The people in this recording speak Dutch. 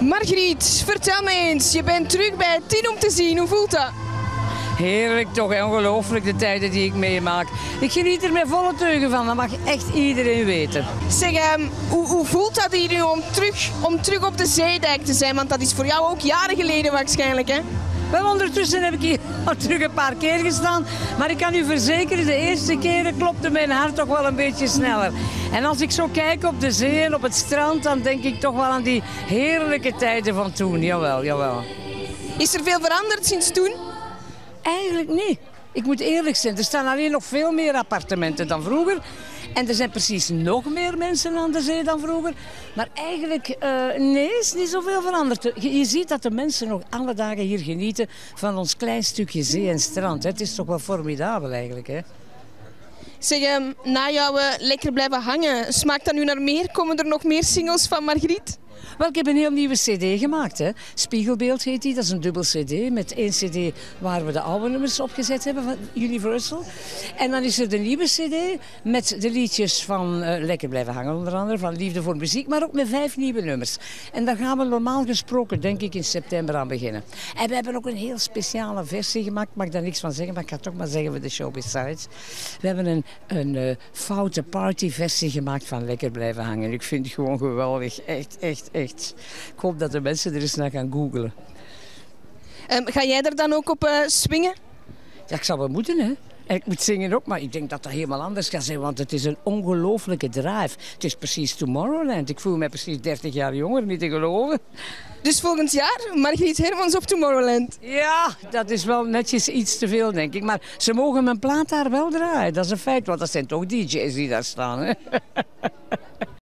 Margriet, vertel me eens, je bent terug bij 10 om te zien. Hoe voelt dat? Heerlijk toch, ongelooflijk de tijden die ik meemaak. Ik geniet er met volle teugen van, dat mag echt iedereen weten. Zeg, hoe voelt dat hier nu om terug op de zeedijk te zijn? Want dat is voor jou ook jaren geleden waarschijnlijk, hè? Wel, ondertussen heb ik hier al terug een paar keer gestaan. Maar ik kan u verzekeren, de eerste keren klopte mijn hart toch wel een beetje sneller. En als ik zo kijk op de zee en op het strand, dan denk ik toch wel aan die heerlijke tijden van toen. Jawel, jawel. Is er veel veranderd sinds toen? Eigenlijk niet. Ik moet eerlijk zijn, er staan alleen nog veel meer appartementen dan vroeger. En er zijn precies nog meer mensen aan de zee dan vroeger. Maar eigenlijk, nee, is niet zoveel veranderd. Je ziet dat de mensen nog alle dagen hier genieten van ons klein stukje zee en strand. Het is toch wel formidabel eigenlijk, hè? Zeg, na jouw lekker blijven hangen, smaakt dat nu naar meer? Komen er nog meer singles van Margriet? Wel, ik heb een heel nieuwe cd gemaakt. Hè. Spiegelbeeld heet die. Dat is een dubbel cd met 1 cd waar we de oude nummers opgezet hebben van Universal. En dan is er de nieuwe cd met de liedjes van Lekker blijven hangen onder andere, van Liefde voor muziek, maar ook met 5 nieuwe nummers. En daar gaan we normaal gesproken, denk ik, in september aan beginnen. En we hebben ook een heel speciale versie gemaakt. Ik mag daar niks van zeggen, maar ik ga toch maar zeggen voor de show besides. We hebben een foute partyversie gemaakt van Lekker blijven hangen. Ik vind het gewoon geweldig. Echt, echt, echt. Ik hoop dat de mensen er eens naar gaan googlen. Ga jij er dan ook op swingen? Ja, ik zou wel moeten, hè. En ik moet zingen ook, maar ik denk dat dat helemaal anders gaat zijn, want het is een ongelooflijke drive. Het is precies Tomorrowland. Ik voel me precies 30 jaar jonger, niet te geloven. Dus volgend jaar Margriet Hermans op Tomorrowland? Ja, dat is wel netjes iets te veel, denk ik. Maar ze mogen mijn plaat daar wel draaien. Dat is een feit, want dat zijn toch DJ's die daar staan, hè.